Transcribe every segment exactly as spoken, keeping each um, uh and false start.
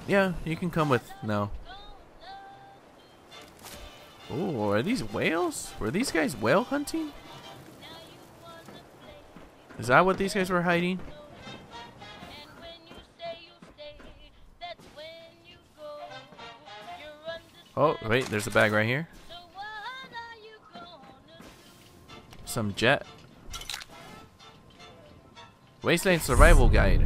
Yeah, you can come with. No. Oh, are these whales? Were these guys whale hunting? Is that what these guys were hiding? Oh, wait, there's a bag right here. Some jet. Wasteland Survival Guide.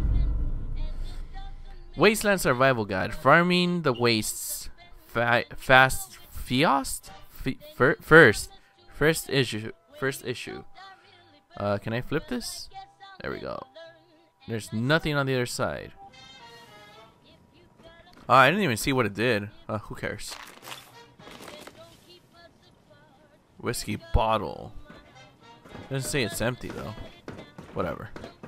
Wasteland Survival Guide. Farming the wastes. Fa fast. Fiost? F fir first. First issue. First issue. Uh, can I flip this? There we go. There's nothing on the other side. Oh, I didn't even see what it did. Uh, who cares? Whiskey bottle. Doesn't say it's empty though. Whatever.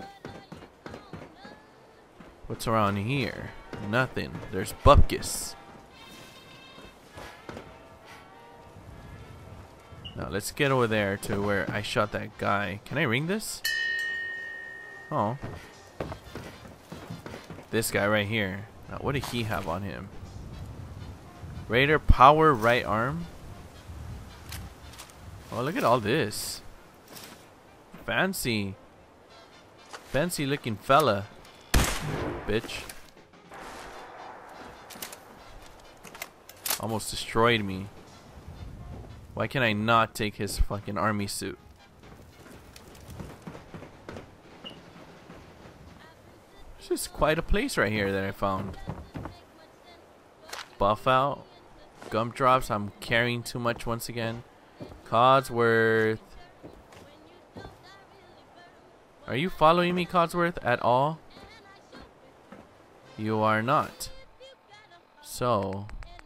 What's around here? Nothing. There's bupkis. Now let's get over there to where I shot that guy. Can I ring this? Oh. This guy right here. Now what did he have on him? Raider power right arm. Oh, look at all this. Fancy. Fancy looking fella. Bitch. Almost destroyed me. Why can I not take his fucking army suit? This is quite a place right here that I found. Buff out. Gumdrops. I'm carrying too much once again. Codsworth. Are you following me, Codsworth, at all? You are not. So...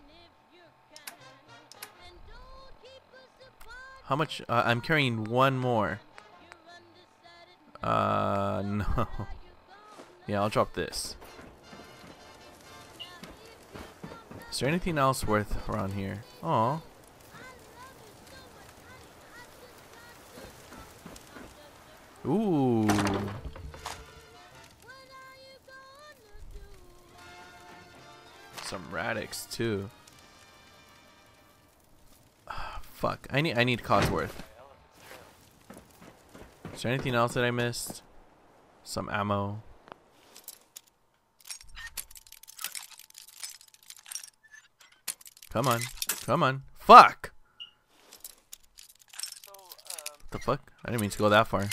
how much? Uh, I'm carrying one more. Uh, no. Yeah, I'll drop this. Is there anything else worth around here? Aw. Ooh. Some Radix too. Fuck. I need I need Codsworth. Is there anything else that I missed? Some ammo. Come on. Come on. Fuck! What the fuck? I didn't mean to go that far.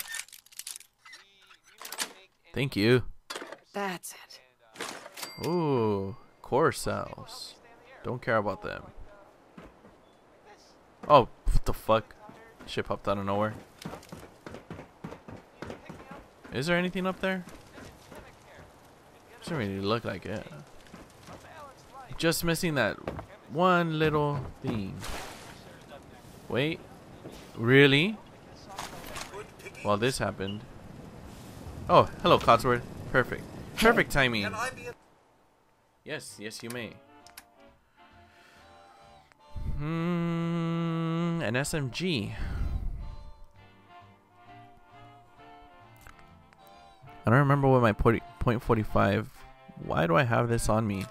Thank you. That's it. Ooh. Core cells. Don't care about them. Oh, what the fuck? Shit popped out of nowhere. Is there anything up there? Doesn't really look like it. Just missing that one little thing. Wait. Really? Well, this happened. Oh, hello, Codsworth. Perfect. Perfect timing. Yes, yes, you may. Hmm, an S M G. I don't remember what my point forty-five. Why do I have this on me?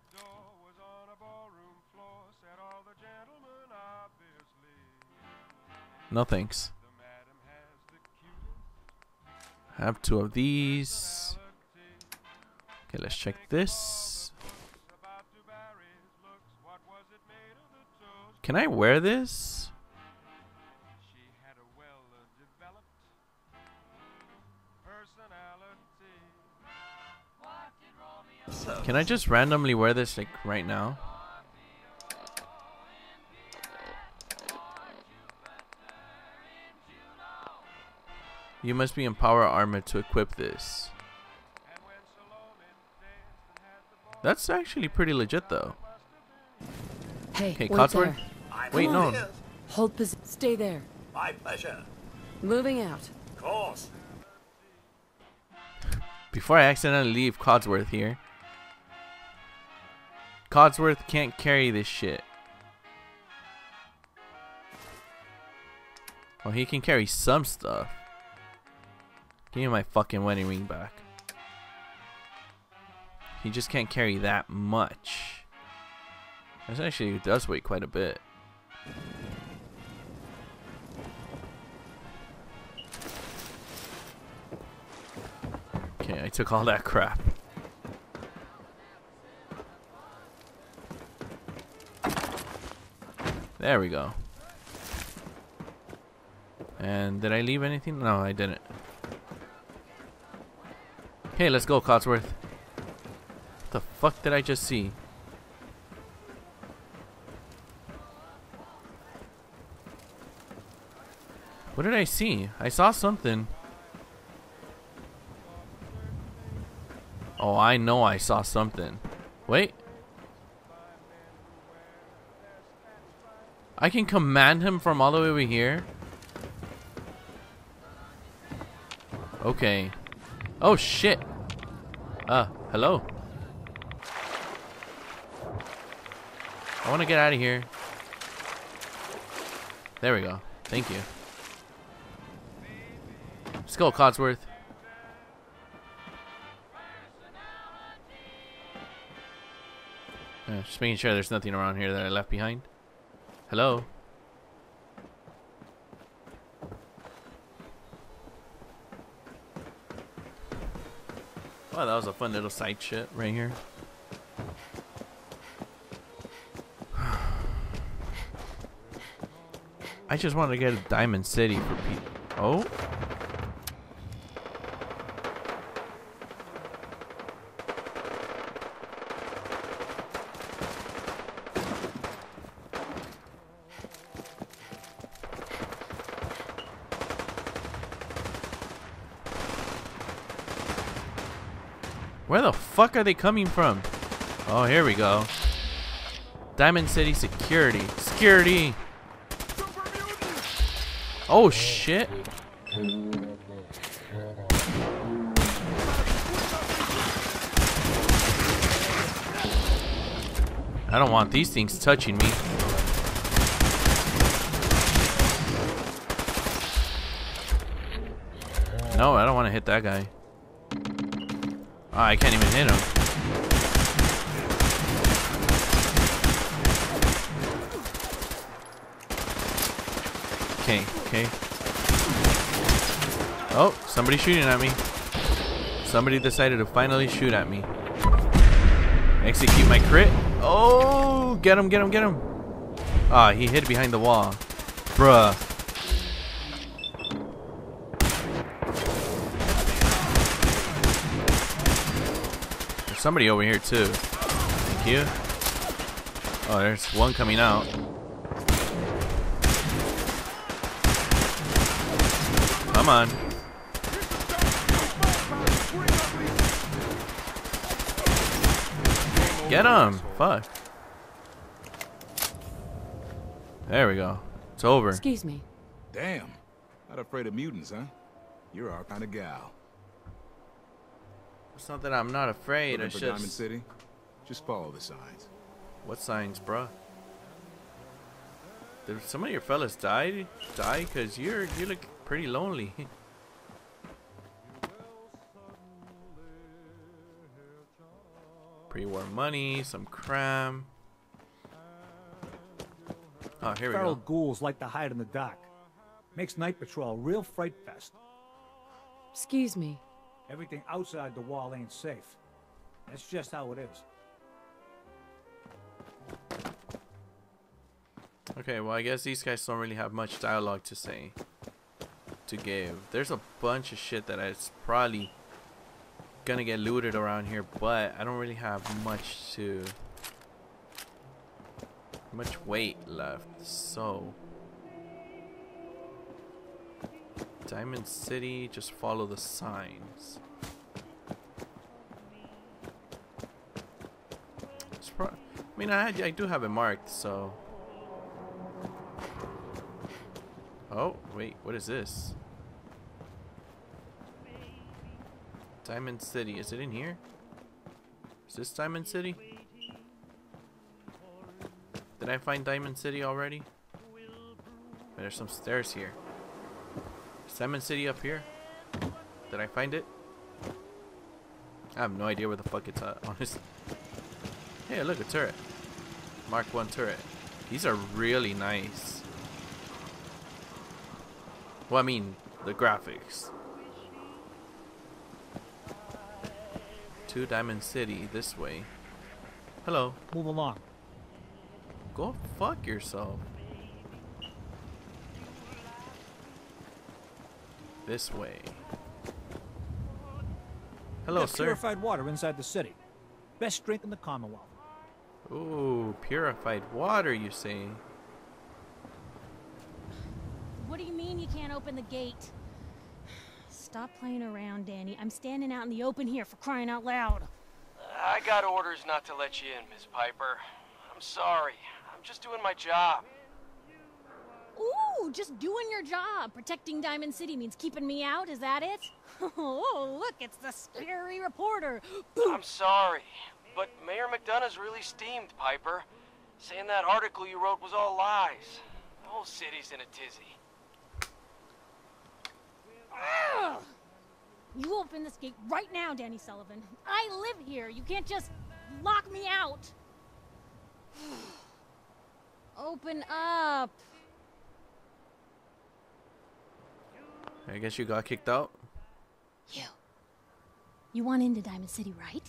No thanks. I have two of these. Okay, let's check this. Can I wear this? Can I just randomly wear this like right now? You must be in power armor to equip this. That's actually pretty legit though. Hey, okay, wait Codsworth. there. Wait, no. Hold position. Stay there. My pleasure. Moving out. Of course. Before I accidentally leave Codsworth here. Codsworth can't carry this shit. Well, he can carry some stuff. Give me my fucking wedding ring back. He just can't carry that much. This actually does weigh quite a bit. Okay, I took all that crap. There we go. And did I leave anything? No, I didn't. Okay, let's go, Codsworth. What the fuck did I just see? What did I see? I saw something. Oh, I know I saw something. Wait. I can command him from all the way over here? Okay. Oh, shit. Uh, hello. I want to get out of here. There we go. Thank you. Let's go, Codsworth. Uh, just making sure there's nothing around here that I left behind. Hello? Wow, that was a fun little side shit right here. I just wanted to get a Diamond City for people. Oh? Where the fuck are they coming from? Oh, here we go. Diamond City security. Security! Oh, shit. I don't want these things touching me. No, I don't want to hit that guy. Oh, I can't even hit him. Okay, okay. Oh, somebody's shooting at me. Somebody decided to finally shoot at me. Execute my crit. Oh, get him, get him, get him. Ah, he hid behind the wall. Bruh. There's somebody over here too. Thank you. Oh, there's one coming out. Come on. Get him! Fuck. There we go. It's over. Excuse me. Damn. Not afraid of mutants, huh? You're our kind of gal. It's not that I'm not afraid. Looking It's for just... Diamond City? Just follow the signs. What signs, bruh? Did some of your fellas die? Die? Cause you're you look pretty lonely. Pre-war money, some cram. Oh, here we Feral go. ghouls like to hide in the dark. Makes night patrol a real fright fest. Excuse me. Everything outside the wall ain't safe. That's just how it is. Okay, well, I guess these guys don't really have much dialogue to say, to give. There's a bunch of shit that is probably gonna get looted around here, but I don't really have much to, much weight left. So, Diamond City, just follow the signs. It's pro I mean, I I do have it marked, so. Oh, wait, what is this? Diamond City, is it in here? Is this Diamond City? Did I find Diamond City already? There's some stairs here. Is Diamond City up here? Did I find it? I have no idea where the fuck it's at, honestly. Hey, look, a turret. Mark one turret. These are really nice. Well, I mean, the graphics. To Diamond City, this way. Hello. Move along. Go fuck yourself. This way. Hello, There's sir. purified water inside the city. Best drink in the Commonwealth. Ooh, purified water, you say? What do you mean you can't open the gate? Stop playing around, Danny. I'm standing out in the open here for crying out loud. I got orders not to let you in, Miss Piper. I'm sorry. I'm just doing my job. Ooh, just doing your job. Protecting Diamond City means keeping me out, is that it? Oh, look, it's the scary reporter. I'm sorry, but Mayor McDonough's really steamed, Piper. Saying that article you wrote was all lies. The whole city's in a tizzy. Ugh. You open this gate right now, Danny Sullivan. I live here. You can't just lock me out. Open up. I guess you got kicked out. You. You want into Diamond City, right?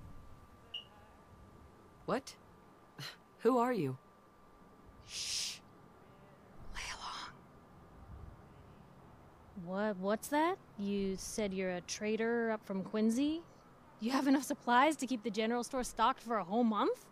What? Who are you? Shh. Lay along. What? What's that? You said you're a trader up from Quincy? You have enough supplies to keep the general store stocked for a whole month?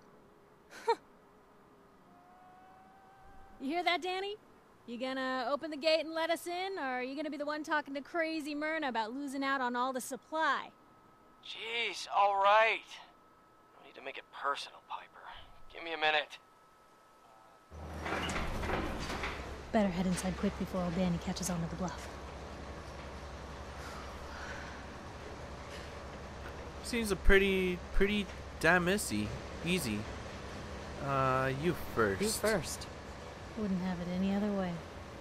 You hear that, Danny? You gonna open the gate and let us in, or are you gonna be the one talking to crazy Myrna about losing out on all the supply? Jeez, all right. No need to make it personal, Piper. Give me a minute. Better head inside quick before old Danny catches on to the bluff. Seems a pretty, pretty damn easy. Easy. Uh, you first. You first. Wouldn't have it any other way.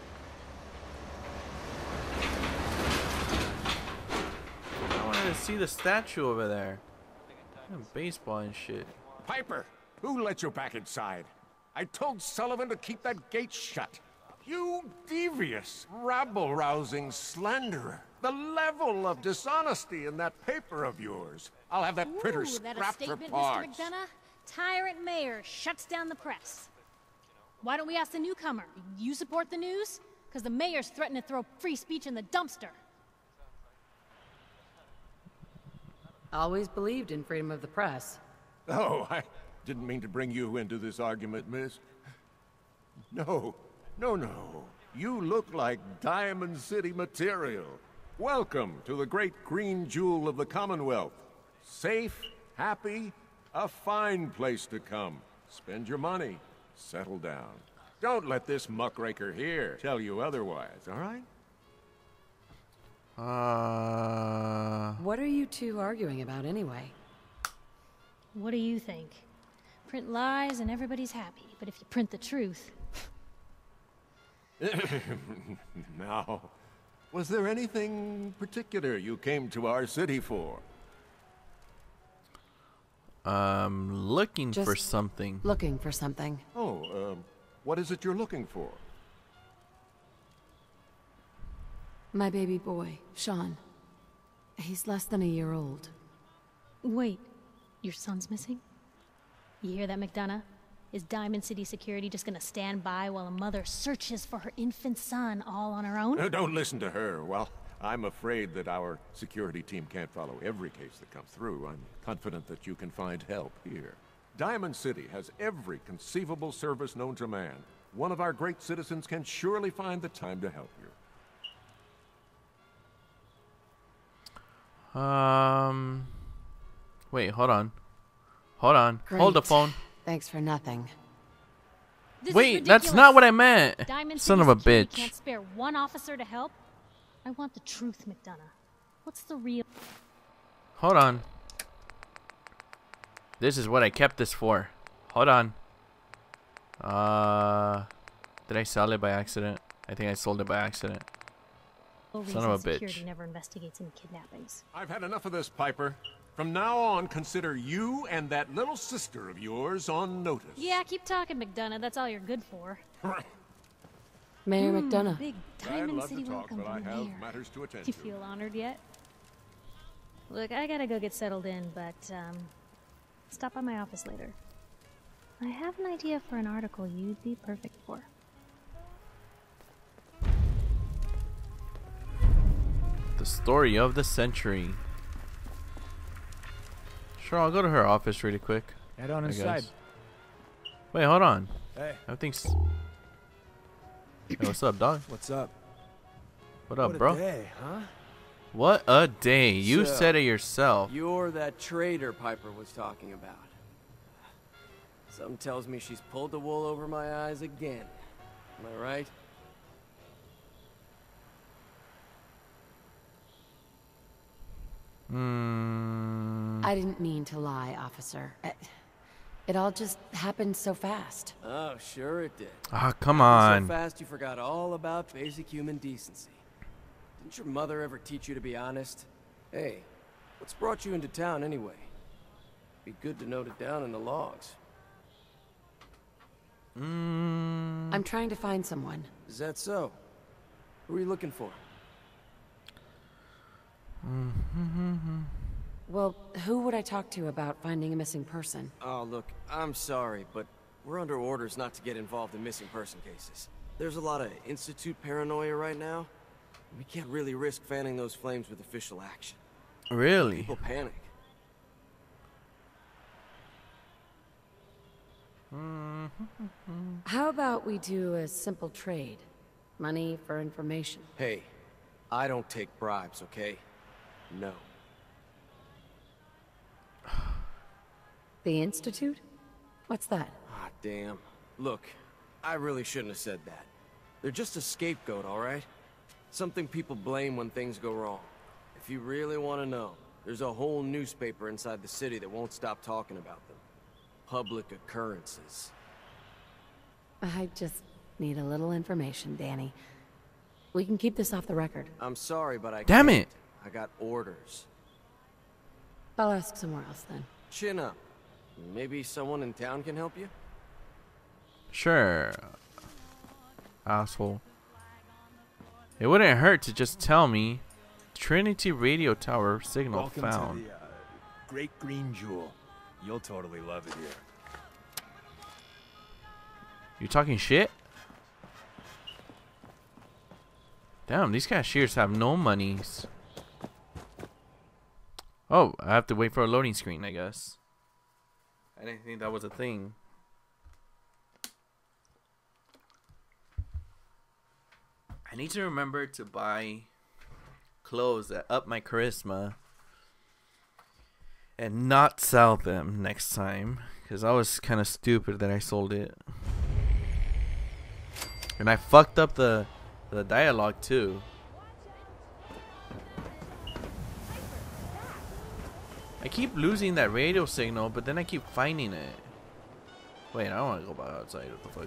I wanted to see the statue over there. And baseball and shit. Piper, who let you back inside? I told Sullivan to keep that gate shut. You devious, rabble-rousing slanderer. The level of dishonesty in that paper of yours. I'll have that printer Ooh, that a scrapped for statement, parts. Mister McDonough? Tyrant mayor shuts down the press. Why don't we ask the newcomer? You support the news? Because the mayor's threatening to throw free speech in the dumpster. Always believed in freedom of the press. Oh, I didn't mean to bring you into this argument, miss. No, no, no. You look like Diamond City material. Welcome to the great green jewel of the Commonwealth. Safe, happy, a fine place to come. Spend your money. Settle down. Don't let this muckraker here tell you otherwise, all right? Uh. What are you two arguing about anyway? What do you think? Print lies and everybody's happy, but if you print the truth... Now, was there anything particular you came to our city for? Um, looking Just for something. Looking for something. Oh, um, what is it you're looking for? My baby boy, Sean. He's less than a year old. Wait, your son's missing? You hear that, McDonough? Is Diamond City Security just gonna stand by while a mother searches for her infant son all on her own? Uh, don't listen to her. Well, I'm afraid that our security team can't follow every case that comes through. I'm confident that you can find help here. Diamond City has every conceivable service known to man. One of our great citizens can surely find the time to help you. Um. Wait, hold on. Hold on. Great. Hold the phone. Thanks for nothing. This is Wait, that's ridiculous. not what I meant. Diamond Son City of a Security bitch. Can't spare one officer to help. I want the truth, McDonough. What's the real? Hold on. This is what I kept this for. Hold on. Uh, did I sell it by accident? I think I sold it by accident. real Son of a reason bitch. Security never investigates any kidnappings. I've had enough of this, Piper. From now on, consider you and that little sister of yours on notice. Yeah, keep talking, McDonough. That's all you're good for. Mayor Mm, McDonough. Big I'd Diamond love City to talk, welcome but I from the have mayor. matters to attend You to. feel honored yet? Look, I gotta go get settled in, but um, stop by my office later. I have an idea for an article you'd be perfect for. The story of the century. Sure, I'll go to her office really quick. Head on I inside. guess. Wait, hold on. Hey, Everything's. Hey, what's up, dog? What's up? What up, what bro? A day, huh? What a day. You So, said it yourself. You're that trader Piper was talking about. Something tells me she's pulled the wool over my eyes again. Am I right? Hmm. I didn't mean to lie, officer. I- It all just happened so fast. Oh, sure it did. Ah, come Happened on. So fast you forgot all about basic human decency. Didn't your mother ever teach you to be honest? Hey, what's brought you into town anyway? Be good to note it down in the logs. Mm. I'm trying to find someone. Is that so? Who are you looking for? Well, who would I talk to about finding a missing person? Oh, look, I'm sorry, but we're under orders not to get involved in missing person cases. There's a lot of Institute paranoia right now. We can't really risk fanning those flames with official action. Really? People panic. How about we do a simple trade? Money for information. Hey, I don't take bribes, okay? No. The Institute? What's that? Ah, damn. Look, I really shouldn't have said that. They're just a scapegoat, all right? Something people blame when things go wrong. If you really want to know, there's a whole newspaper inside the city that won't stop talking about them. Public occurrences. I just need a little information, Danny. We can keep this off the record. I'm sorry, but I Damn can't. it. I got orders. I'll ask somewhere else then. Chin up. Maybe someone in town can help you? Sure. Asshole. It wouldn't hurt to just tell me. Trinity radio tower signal Welcome found. to the uh, Great Green Jewel. You'll totally love it here. You talking shit? Damn, these cashiers have no monies. Oh, I have to wait for a loading screen, I guess. I didn't think that was a thing. I need to remember to buy clothes that up my charisma and not sell them next time, because I was kind of stupid that I sold it. And I fucked up the the dialogue too. I keep losing that radio signal, but then I keep finding it. Wait, I don't want to go back outside. What the fuck?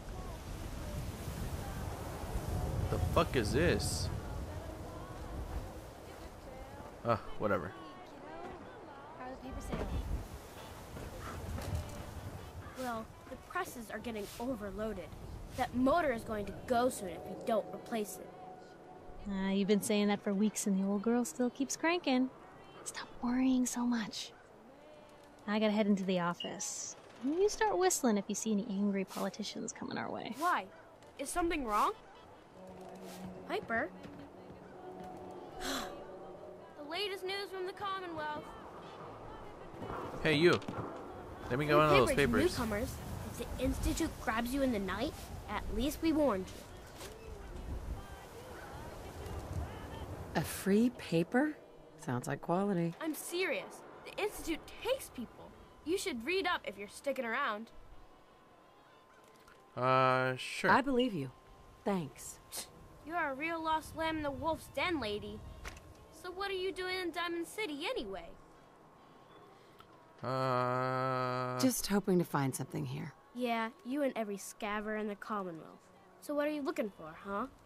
What the fuck is this? Ah, whatever. How are the paper sales? Well, the presses are getting overloaded. That motor is going to go soon if you don't replace it. Uh, you've been saying that for weeks and the old girl still keeps cranking. Stop worrying so much. I gotta head into the office. You start whistling if you see any angry politicians coming our way. Why? Is something wrong? Piper? The latest news from the Commonwealth. Hey, you. Let me go Free into those for papers. Newcomers. If the Institute grabs you in the night, at least we warned you. A free paper? Sounds like quality. I'm serious. The Institute takes people. You should read up if you're sticking around. Uh, sure. I believe you. Thanks. You're a real lost lamb in the wolf's den, lady. So what are you doing in Diamond City anyway? Uh. Just hoping to find something here. Yeah, you and every scaver in the Commonwealth. So what are you looking for, huh?